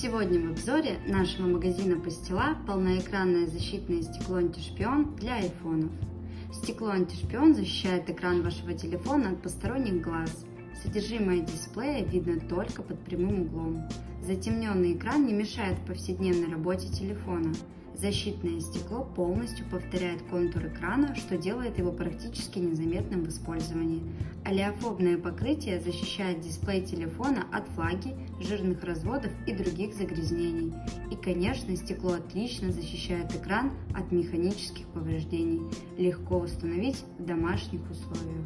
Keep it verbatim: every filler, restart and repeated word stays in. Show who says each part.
Speaker 1: Сегодня в обзоре нашего магазина Пастила полноэкранное защитное стекло антишпион для айфонов. Стекло антишпион защищает экран вашего телефона от посторонних глаз. Содержимое дисплея видно только под прямым углом. Затемненный экран не мешает в повседневной работе телефона. Защитное стекло полностью повторяет контур экрана, что делает его практически незаметным в использовании. Олеофобное покрытие защищает дисплей телефона от влаги, жирных разводов и других загрязнений. И, конечно, стекло отлично защищает экран от механических повреждений. Легко установить в домашних условиях.